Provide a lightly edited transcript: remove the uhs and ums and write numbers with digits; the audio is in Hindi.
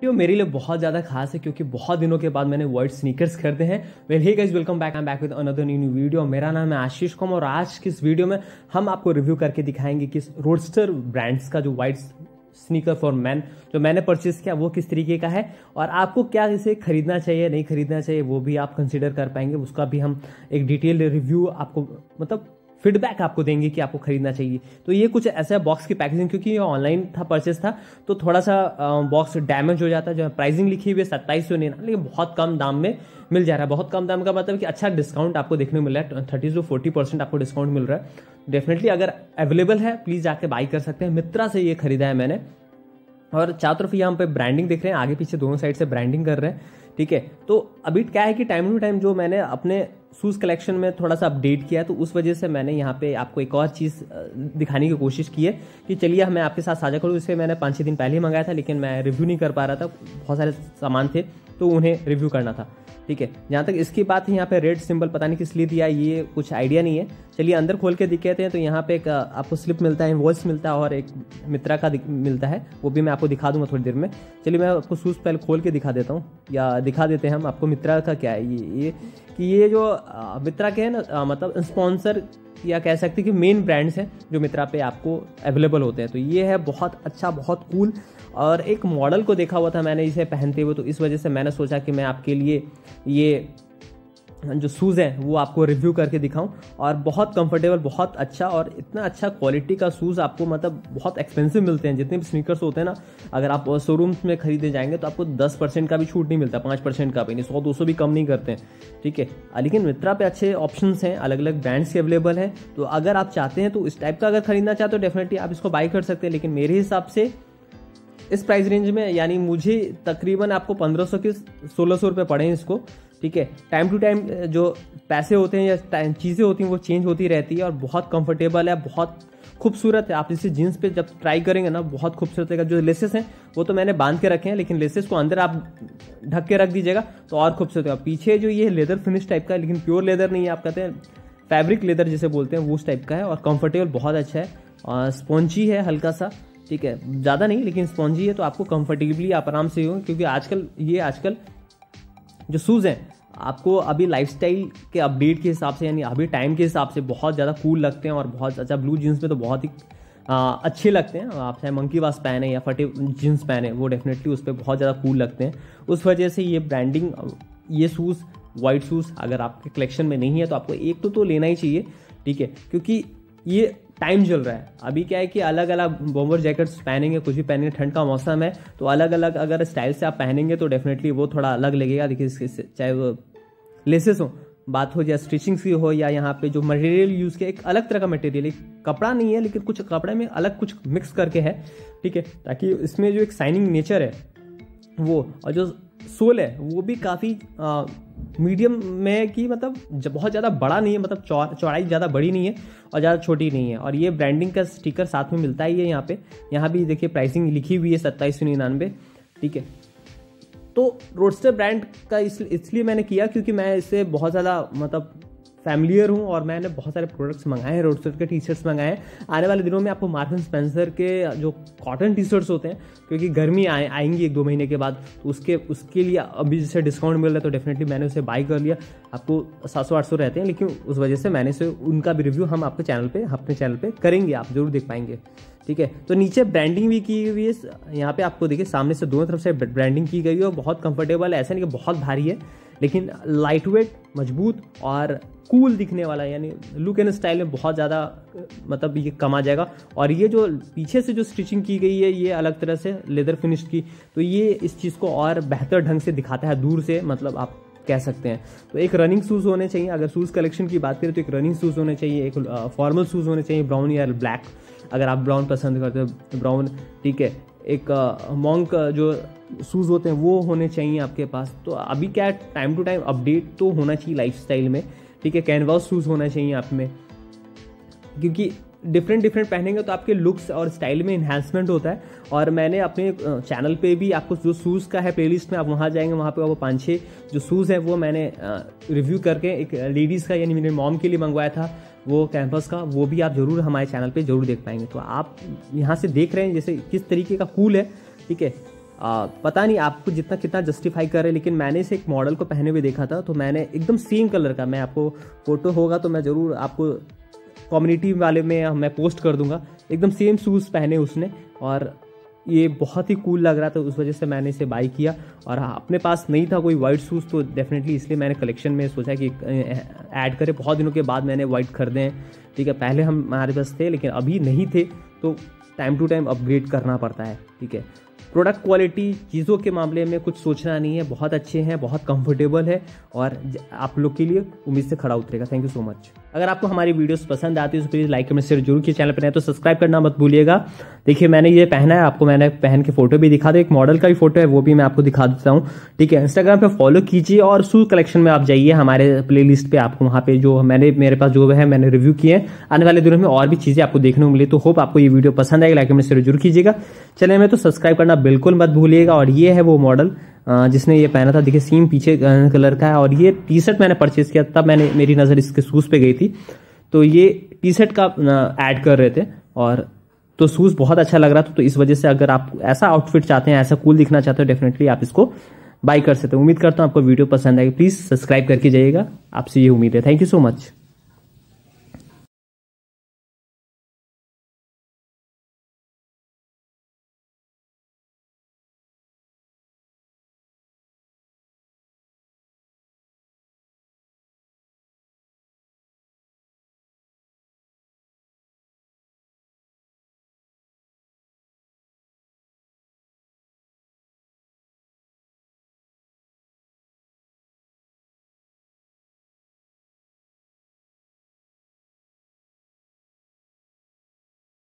वीडियो मेरे लिए बहुत ज़्यादा खास है क्योंकि बहुत दिनों के बाद मैंने वाइट स्नीकर्स खरीदे हैं। Well hey guys, welcome back, I am back with another new video. मेरा नाम है आशीष कुमार और आज की इस वीडियो में हम आपको रिव्यू करके दिखाएंगे कि रोडस्टर ब्रांड्स का जो वाइट स्नीकर फॉर मैन जो मैंने परचेस किया वो किस तरीके का है और आपको क्या इसे खरीदना चाहिए नहीं खरीदना चाहिए वो भी आप कंसीडर कर पाएंगे। उसका भी हम एक डिटेल रिव्यू आपको मतलब फीडबैक आपको देंगे कि आपको खरीदना चाहिए। तो ये कुछ ऐसा बॉक्स की पैकेजिंग, क्योंकि ये ऑनलाइन था परचेस था तो थोड़ा सा बॉक्स डैमेज हो जाता है। जो प्राइसिंग लिखी हुई है 2799, लेकिन बहुत कम दाम में मिल जा रहा है। बहुत कम दाम का मतलब कि अच्छा डिस्काउंट आपको देखने को मिल रहा है, 30 से 40% आपको डिस्काउंट मिल रहा है। डेफिनेटली अगर अवेलेबल है प्लीज जाके बाई कर सकते हैं। मित्रा से ये खरीदा है मैंने और चारों तरफ यहाँ पे ब्रांडिंग देख रहे हैं, आगे पीछे दोनों साइड से ब्रांडिंग कर रहे हैं। ठीक है, तो अभी क्या है कि टाइम टू टाइम जो मैंने अपने शूज़ कलेक्शन में थोड़ा सा अपडेट किया है तो उस वजह से मैंने यहाँ पे आपको एक और चीज़ दिखाने की कोशिश की है कि चलिए मैं आपके साथ साझा करूँ। इसे मैंने 5-6 दिन पहले ही मंगाया था लेकिन मैं रिव्यू नहीं कर पा रहा था, बहुत सारे सामान थे तो उन्हें रिव्यू करना था। ठीक है, जहाँ तक इसकी बात है यहाँ पे रेड सिंबल पता नहीं किस लिए दिया ये कुछ आइडिया नहीं है। चलिए अंदर खोल के दिखाते हैं। तो यहाँ पे एक आपको स्लिप मिलता है, इनवॉइस मिलता है और एक मित्रा का मिलता है, वो भी मैं आपको दिखा दूंगा थोड़ी देर में। चलिए मैं आपको शूज़ पहले खोल के दिखा देता हूँ या दिखा देते हैं हम आपको मित्रा का क्या है। ये जो मित्रा के है ना मतलब स्पॉन्सर या कह सकते हैं कि मेन ब्रांड्स हैं जो मित्रा पे आपको अवेलेबल होते हैं। तो ये है बहुत अच्छा, बहुत कूल। और एक मॉडल को देखा हुआ था मैंने इसे पहनते हुए तो इस वजह से मैंने सोचा कि मैं आपके लिए ये जो शूज़ हैं वो आपको रिव्यू करके दिखाऊं। और बहुत कंफर्टेबल, बहुत अच्छा और इतना अच्छा क्वालिटी का शूज़ आपको मतलब बहुत एक्सपेंसिव मिलते हैं। जितने भी स्नीकर्स होते हैं ना, अगर आप शोरूम्स में खरीदे जाएंगे तो आपको 10% का भी छूट नहीं मिलता, 5% का भी नहीं, 100-200 भी कम नहीं करते हैं। ठीक है, लेकिन मित्रा पे अच्छे ऑप्शंस हैं, अलग अलग ब्रांड्स के अवेलेबल हैं। तो अगर आप चाहते हैं तो इस टाइप का अगर खरीदना चाहते हो डेफिनेटली आप इसको बाई कर सकते हैं। लेकिन मेरे हिसाब से इस प्राइस रेंज में यानी मुझे तकरीबन आपको 1500 के 1600 रुपये पड़े हैं इसको। ठीक है, टाइम टू टाइम जो पैसे होते हैं या चीज़ें होती हैं वो चेंज होती रहती है और बहुत कंफर्टेबल है, बहुत खूबसूरत है। आप इसे जीन्स पे जब ट्राई करेंगे ना बहुत खूबसूरत है। जो लेसेस हैं वो तो मैंने बांध के रखे हैं लेकिन लेसेस को अंदर आप ढक के रख दीजिएगा तो और खूबसूरत है। पीछे जो ये लेदर फिनिश टाइप का है लेकिन प्योर लेदर नहीं है, आप कहते हैं फैब्रिक लेदर जिसे बोलते हैं वो उस टाइप का है और कंफर्टेबल बहुत अच्छा है और स्पॉन्जी है हल्का सा। ठीक है, ज़्यादा नहीं लेकिन स्पॉन्जी है तो आपको कंफर्टेबली आप आराम से हो। क्योंकि आजकल जो शूज़ हैं आपको अभी लाइफस्टाइल के अपडेट के हिसाब से यानी अभी टाइम के हिसाब से बहुत ज़्यादा कूल लगते हैं और बहुत अच्छा ब्लू जीन्स में तो बहुत ही अच्छे लगते हैं। आप चाहे मंकी वास पहने या फटे जीन्स पहने वो डेफिनेटली उस पर बहुत ज़्यादा कूल लगते हैं। उस वजह से ये ब्रांडिंग, ये शूज़ वाइट शूज़ अगर आपके कलेक्शन में नहीं है तो आपको एक तो लेना ही चाहिए। ठीक है, क्योंकि ये टाइम चल रहा है। अभी क्या है कि अलग अलग बॉम्बर जैकेट्स पहनेंगे, कुछ भी पहनेंगे, ठंड का मौसम है तो अलग अलग अगर स्टाइल से आप पहनेंगे तो डेफिनेटली वो थोड़ा अलग लगेगा। देखिए चाहे वो लेसेस हो, बात हो या स्टिचिंग की हो या यहाँ पे जो मटेरियल यूज़ किया, एक अलग तरह का मटेरियल, एक कपड़ा नहीं है लेकिन कुछ कपड़े में अलग कुछ मिक्स करके है। ठीक है, ताकि इसमें जो एक शाइनिंग नेचर है वो, और जो सोल है वो भी काफ़ी मीडियम में कि मतलब बहुत ज़्यादा बड़ा नहीं है, मतलब चौड़ाई ज़्यादा बड़ी नहीं है और ज़्यादा छोटी नहीं है। और ये ब्रांडिंग का स्टिकर साथ में मिलता है। ये यहाँ भी देखिए प्राइसिंग लिखी हुई है 2799। ठीक है, तो रोडस्टर ब्रांड का इसलिए मैंने किया क्योंकि मैं इससे बहुत ज़्यादा मतलब फैमिलियर हूँ और मैंने बहुत सारे प्रोडक्ट्स मंगाए हैं, रोडस्टर के टी शर्ट्स मंगाए हैं। आने वाले दिनों में आपको मार्क एंड स्पेंसर के जो कॉटन टी शर्ट्स होते हैं, क्योंकि गर्मी आएंगी 1-2 महीने के बाद, तो उसके लिए अभी जैसे डिस्काउंट मिल रहा है तो डेफिनेटली मैंने उसे बाई कर लिया। आपको 700-800 रहते हैं लेकिन उस वजह से मैंने से उनका भी रिव्यू हम अपने चैनल पे करेंगे, आप जरूर देख पाएंगे। ठीक है, तो नीचे ब्रांडिंग भी की हुई है। यहाँ पे आपको देखिए सामने से दोनों तरफ से ब्रांडिंग की गई है और बहुत कंफर्टेबल है। ऐसा नहीं कि बहुत भारी है लेकिन लाइट वेट, मजबूत और कूल दिखने वाला, यानी लुक एंड स्टाइल में बहुत ज़्यादा मतलब ये कमा जाएगा। और ये जो पीछे से जो स्टिचिंग की गई है ये अलग तरह से लेदर फिनिश की, तो ये इस चीज़ को और बेहतर ढंग से दिखाता है दूर से, मतलब आप कह सकते हैं। तो एक रनिंग शूज़ होने चाहिए, अगर शूज़ कलेक्शन की बात करें तो एक रनिंग शूज़ होने चाहिए, एक फॉर्मल शूज़ होने चाहिए, ब्राउन या ब्लैक, अगर आप ब्राउन पसंद करते हो ब्राउन। ठीक है, एक मॉन्क जो शूज़ होते हैं वो होने चाहिए आपके पास। तो अभी क्या टाइम टू टाइम अपडेट तो होना चाहिए लाइफस्टाइल में। ठीक है, कैनवास शूज़ होना चाहिए आप में, क्योंकि डिफरेंट पहनेंगे तो आपके लुक्स और स्टाइल में इन्हांसमेंट होता है। और मैंने अपने चैनल पे भी आपको जो शूज़ का है प्लेलिस्ट में आप वहाँ जाएंगे, वहाँ पे वो 5-6 जो शूज़ हैं वो मैंने रिव्यू करके, एक लेडीज़ का यानी मेरे मॉम के लिए मंगवाया था वो कैंपस का, वो भी आप जरूर हमारे चैनल पे जरूर देख पाएंगे। तो आप यहाँ से देख रहे हैं जैसे किस तरीके का कूल है। ठीक है, पता नहीं आपको जितना कितना जस्टिफाई करे, लेकिन मैंने इसे एक मॉडल को पहने हुए देखा था, तो मैंने एकदम सेम कलर का, मैं आपको फोटो होगा तो मैं ज़रूर आपको कम्युनिटी वाले में मैं पोस्ट कर दूंगा, एकदम सेम शूज़ पहने उसने, और ये बहुत ही कूल लग रहा था, उस वजह से मैंने इसे बाई किया। और अपने पास नहीं था कोई वाइट शूज़, तो डेफिनेटली इसलिए मैंने कलेक्शन में सोचा कि ऐड करें। बहुत दिनों के बाद मैंने वाइट खरीदे हैं, ठीक है। पहले हमारे पास थे लेकिन अभी नहीं थे, तो टाइम टू टाइम अपग्रेड करना पड़ता है, ठीक है। प्रोडक्ट क्वालिटी चीज़ों के मामले में कुछ सोचना नहीं है, बहुत अच्छे हैं, बहुत कंफर्टेबल है और आप लोग के लिए उम्मीद से खड़ा उतरेगा। Thank you so much. अगर आपको हमारी वीडियोस पसंद आती है तो प्लीज़ लाइक कमेंट शेयर जरूर कीजिए। चैनल पर नए तो सब्सक्राइब करना मत भूलिएगा। देखिए मैंने ये पहना है, आपको मैंने पहन के फोटो भी दिखा दे, एक मॉडल का भी फोटो है वो भी मैं आपको दिखा देता हूँ, ठीक है। इंस्टाग्राम पे फॉलो कीजिए और शूज कलेक्शन में आप जाइए, हमारे प्ले लिस्ट पे आपको वहाँ पे जो मेरे पास जो है मैंने रिव्यू किए हैं, आने वाले दिनों में और भी चीज़ें आपको देखने को मिली। तो होप आपको ये वीडियो पसंद आएगी, लाइक कमेंट शेयर जरूर कीजिएगा। चैनल में तो सब्सक्राइब करना बिल्कुल मत भूलिएगा। और ये है वो मॉडल जिसने ये पहना था, देखिए सेम पीछे कलर का है। और ये टी शर्ट मैंने परचेज किया तब मेरी नज़र इसके शूज़ पे गई थी, तो ये टी शर्ट का ऐड कर रहे थे और तो शूज़ बहुत अच्छा लग रहा था। तो इस वजह से अगर आप ऐसा आउटफिट चाहते हैं, ऐसा कूल दिखना चाहते हो, डेफिनेटली आप इसको बाय कर सकते हो। उम्मीद करता हूँ आपको वीडियो पसंद आएगी। प्लीज़ सब्सक्राइब करके जाइएगा, आपसे ये उम्मीद है। Thank you so much.